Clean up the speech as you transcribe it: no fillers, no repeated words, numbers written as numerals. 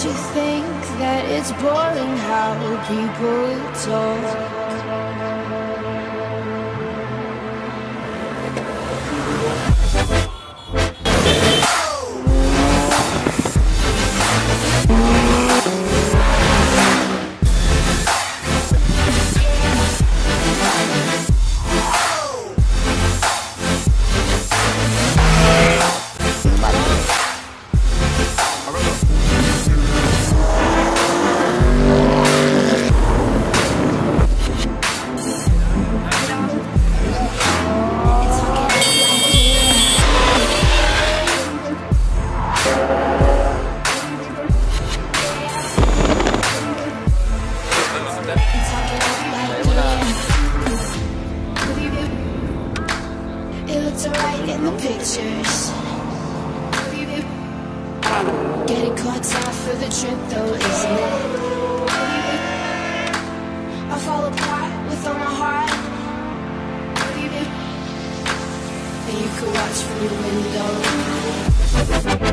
you think that it's boring how people talk? Alright in the pictures. Getting caught out for the trip though, isn't it? I fall apart with all my heart, and you could watch from your window.